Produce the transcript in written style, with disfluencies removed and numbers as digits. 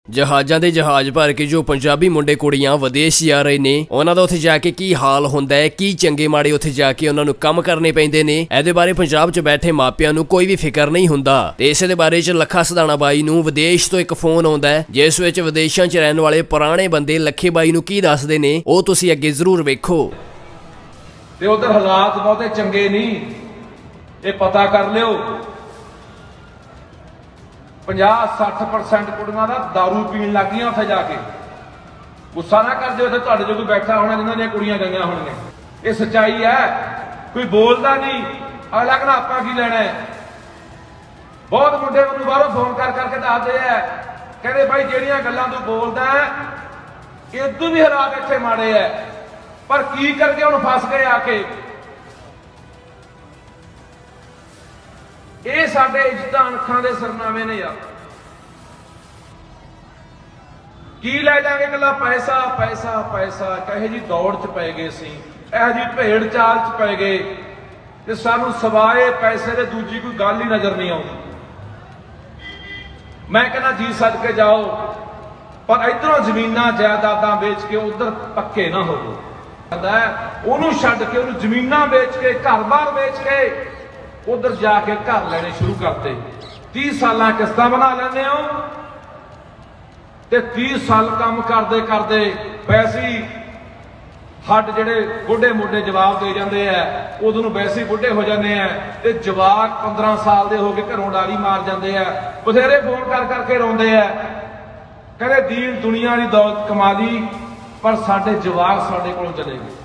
जहाज़ां दे जहाज़ भर के जो पंजाबी मुंडे कुड़ियां विदेश जा रहे ने उन्हां दा उत्थे जाके की हाल हुंदा है, की चंगे माड़े उत्थे जाके उन्हां नूं काम करने पैंदे ने। इहदे बारे पंजाब च बैठे मापियां नूं कोई भी फिकर नहीं हुंदा ते इस दे बारे च लखा सदाना बाई नूं विदेश तो एक फोन आउंदा है जिस विच विदेशां च रहण वाले पुराने बंदे लखे बाई नूं की दसदे ने ओह तुसीं अगे जरूर वेखो। ते उधर हालात बहुते चंगे नहीं, ये पता कर लियो। 50-60% कुड़ियां दा दारू पीण लग गईयां उत्थे जाके। गुस्सा ना कर दिओ, उत्थे तुहाडे जो कोई बैठा होना जिन्हां दी कुड़ियां गईयां होणगीਆਂ। ये सच्चाई है, कोई बोलदा नहीं, अगला कहना आपां की लैणा है। बहुत मुंडे मैनूं बाहरों फोन कर करके दसदे है, कहंदे भाई जिहड़ियां गल्लां तूं बोलदा है इदों भी हालात इत्थे माड़े है, पर की करके हुण फस गए आके। ये साडे इज्जतां अणखां दे सरनामे ने यार। की लै जांगे कल्ला पैसा पैसा पैसा, कहे जी दौड़ च पै गए सी, यह जी भेड़ चाल च पै गए ते सानू सवाए पैसे दे दूजी कोई गल ही नजर नहीं आउंदी। मैं कहना जी सदके जाओ, पर इधरों जमीनां जायदादां बेच के उधर पक्के ना होवो। उहनूं छड्ड के उहनूं जमीनां बेच के घर बार बेच के उधर जाके घर लेने शुरू करते। 30 साल किस्तां बना लेने हो ते 30 साल काम करते करते वैसे ही हड्ड जेडे बुढ़े मुढ़े जवाब दे जाते हैं, उदों वैसे ही बुढ़े हो जाते हैं ते जवाक 15 साल के हो के घरों डाली मार जाते हैं। बथेरे फोन कर करके रोंदे है, कहते दीन दुनिया की दौलत कमा ली पर साडे जवाक साडे कोलों चले गए।